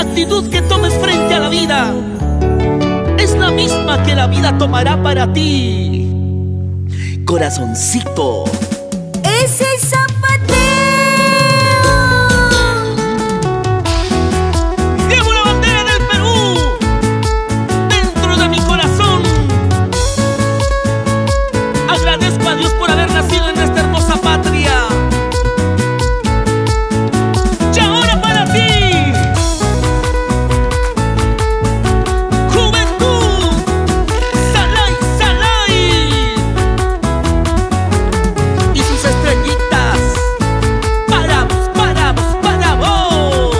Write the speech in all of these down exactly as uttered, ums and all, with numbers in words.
actitud que tomes frente a la vida es la misma que la vida tomará para ti. Corazoncito. Ese zapateo. Llevo la bandera del Perú dentro de mi corazón. Agradezco a Dios por haber nacido en esta hermosa patria. Y ahora para ti, juventud, Salay, Salay, y sus estrellitas, para vos, para vos, para vos.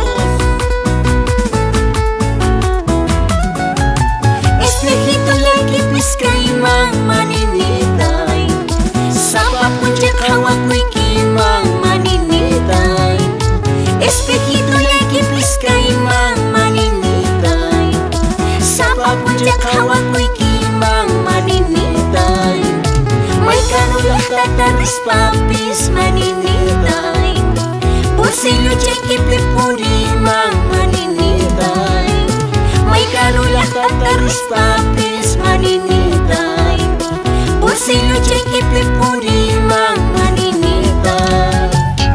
Espejito lagi piskaiman maninitay, Sapa puncak hawako'y kimang maninitay. Espejito lagi piskaiman maninitay, Sapa puncak hawako'y kimang maninitay. May kanulang tataris papis maninitay, Porsilyo ceki pipuri mang maninitay. May kanulang tataris papis maninitay, Porsilyo ceki pipuri mang maninitay.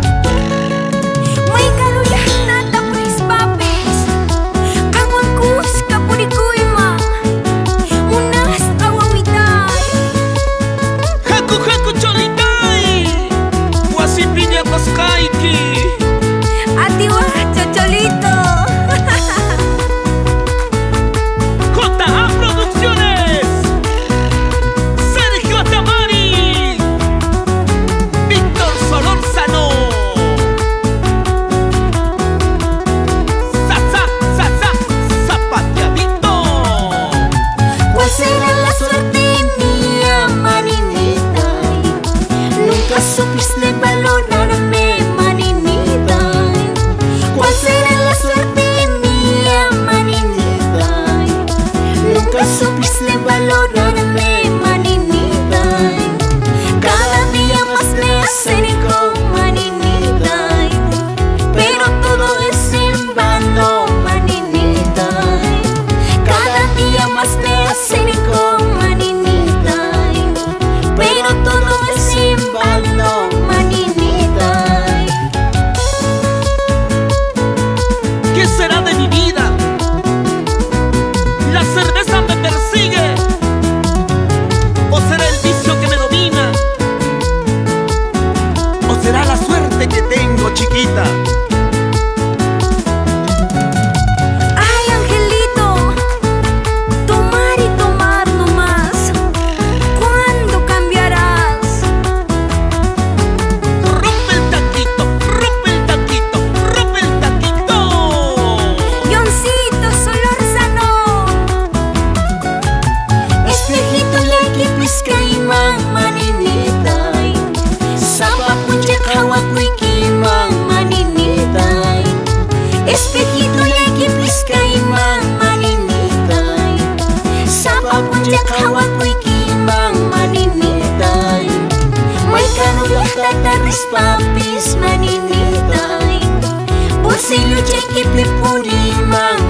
May kanulang tataris papis, Kangwang kus kapurikuy mang, Unas awawitay. Haku haku cholitay, Wasipinya koskaiki. Atiwa chocholito. J A Producciones, Sergio Atamari, Víctor Solórzano. Sasa, sasa, zapateadito. ¿Cuál será la suerte mía, maninitay? Nunca supiste valorarme, maninitay. ¿Cuál será la suerte mía, maninitay? Nunca supiste valorarme, maninitay. Cada día más me acerco, maninitay, pero todo es en vano, maninitay. Cada día más me acerco, maninitay, pero todo es en vano, maninitay. ¿Qué será de mi vida? ¿La cerveza me persigue? ¿O será el vicio que me domina? ¿O será la suerte que tengo, chiquita? Ay, angelito, tomar y tomar nomás. ¿Cuándo cambiarás? Rompe el taquito, rompe el taquito, rompe el taquito. Yoncito Solórzano. Espejito lagi piskaiman maninitay, Sapa puncak hawako'y kimang maninitay. Espejito lagi piskaiman maninitay, Sapa puncak hawako'y kimang maninitay. May kanulang tataris papis maninitay, Porsilyo ceki pipuri mang